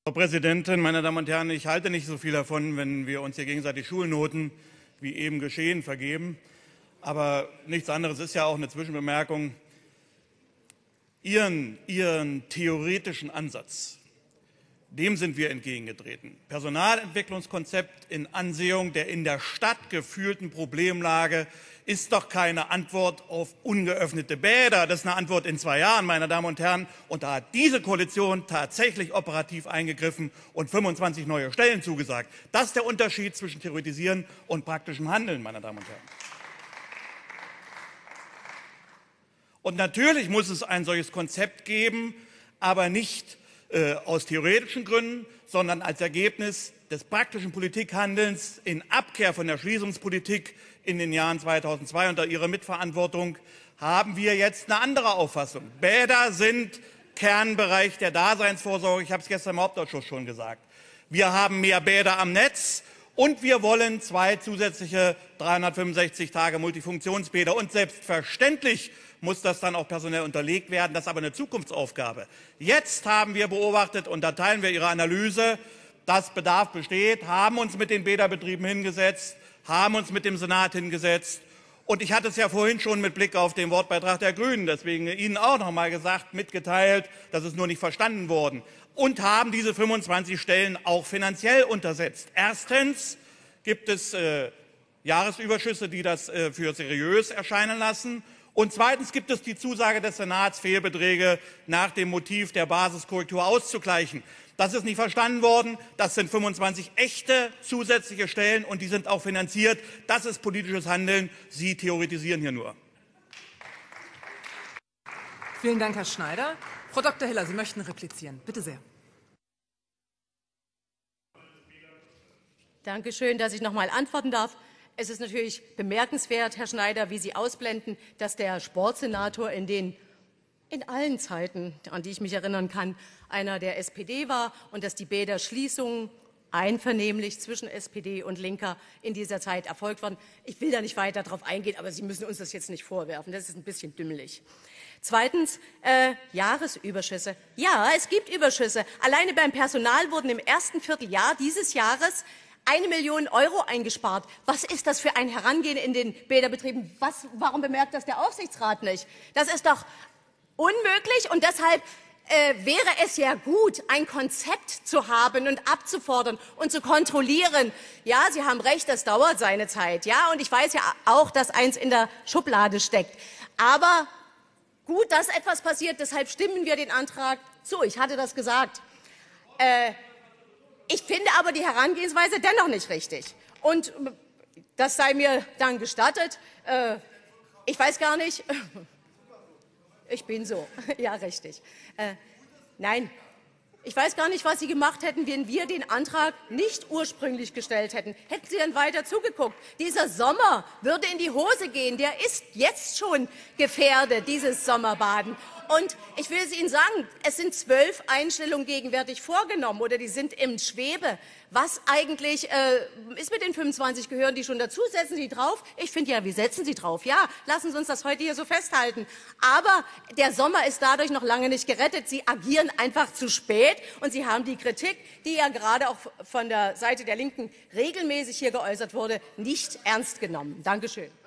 Frau Präsidentin, meine Damen und Herren! Ich halte nicht so viel davon, wenn wir uns hier gegenseitig Schulnoten, wie eben geschehen, vergeben. Aber nichts anderes ist ja auch eine Zwischenbemerkung. Ihren theoretischen Ansatz, dem sind wir entgegengetreten. Personalentwicklungskonzept in Ansehung der in der Stadt gefühlten Problemlage ist doch keine Antwort auf ungeöffnete Bäder. Das ist eine Antwort in 2 Jahren, meine Damen und Herren. Und da hat diese Koalition tatsächlich operativ eingegriffen und 25 neue Stellen zugesagt. Das ist der Unterschied zwischen Theoretisieren und praktischem Handeln, meine Damen und Herren. Und natürlich muss es ein solches Konzept geben, aber nicht aus theoretischen Gründen, sondern als Ergebnis des praktischen Politikhandelns in Abkehr von der Schließungspolitik in den Jahren 2002 unter Ihrer Mitverantwortung haben wir jetzt eine andere Auffassung. Bäder sind Kernbereich der Daseinsvorsorge. Ich habe es gestern im Hauptausschuss schon gesagt. Wir haben mehr Bäder am Netz und wir wollen 2 zusätzliche 365 Tage Multifunktionsbäder. Und selbstverständlich muss das dann auch personell unterlegt werden. Das ist aber eine Zukunftsaufgabe. Jetzt haben wir beobachtet, und da teilen wir Ihre Analyse, dass Bedarf besteht, haben uns mit den Bäderbetrieben hingesetzt, haben uns mit dem Senat hingesetzt. Und ich hatte es ja vorhin schon mit Blick auf den Wortbeitrag der Grünen, deswegen Ihnen auch noch mal gesagt, mitgeteilt, das ist nur nicht verstanden worden, und haben diese 25 Stellen auch finanziell untersetzt. Erstens gibt es Jahresüberschüsse, die das für seriös erscheinen lassen. Und zweitens gibt es die Zusage des Senats, Fehlbeträge nach dem Motiv der Basiskorrektur auszugleichen. Das ist nicht verstanden worden. Das sind 25 echte zusätzliche Stellen, und die sind auch finanziert. Das ist politisches Handeln. Sie theoretisieren hier nur. Vielen Dank, Herr Schneider. Frau Dr. Hiller, Sie möchten replizieren. Bitte sehr. Danke schön, dass ich noch mal antworten darf. Es ist natürlich bemerkenswert, Herr Schneider, wie Sie ausblenden, dass der Sportsenator in allen Zeiten, an die ich mich erinnern kann, einer der SPD war und dass die Bäderschließungen einvernehmlich zwischen SPD und Linker in dieser Zeit erfolgt waren. Ich will da nicht weiter darauf eingehen, aber Sie müssen uns das jetzt nicht vorwerfen. Das ist ein bisschen dümmlich. Zweitens, Jahresüberschüsse. Ja, es gibt Überschüsse. Alleine beim Personal wurden im ersten Vierteljahr dieses Jahres 1 Million € eingespart. Was ist das für ein Herangehen in den Bäderbetrieben? Warum bemerkt das der Aufsichtsrat nicht? Das ist doch unmöglich, und deshalb wäre es ja gut, ein Konzept zu haben und abzufordern und zu kontrollieren. Ja, Sie haben recht, das dauert seine Zeit. Ja, und ich weiß ja auch, dass eins in der Schublade steckt. Aber gut, dass etwas passiert, deshalb stimmen wir den Antrag zu. Ich hatte das gesagt. Ich finde aber die Herangehensweise dennoch nicht richtig. Und das sei mir dann gestattet. Ich weiß gar nicht. Ich bin so. Ja, richtig. Nein. Ich weiß gar nicht, was Sie gemacht hätten, wenn wir den Antrag nicht ursprünglich gestellt hätten. Hätten Sie dann weiter zugeguckt? Dieser Sommer würde in die Hose gehen. Der ist jetzt schon gefährdet, dieses Sommerbaden. Und ich will es Ihnen sagen, es sind 12 Einstellungen gegenwärtig vorgenommen oder die sind im Schwebe. Was eigentlich ist mit den 25? Gehören die schon dazu? Setzen Sie drauf? Ich finde ja, wir setzen sie drauf. Ja, lassen Sie uns das heute hier so festhalten. Aber der Sommer ist dadurch noch lange nicht gerettet. Sie agieren einfach zu spät, und Sie haben die Kritik, die ja gerade auch von der Seite der Linken regelmäßig hier geäußert wurde, nicht ernst genommen. Dankeschön.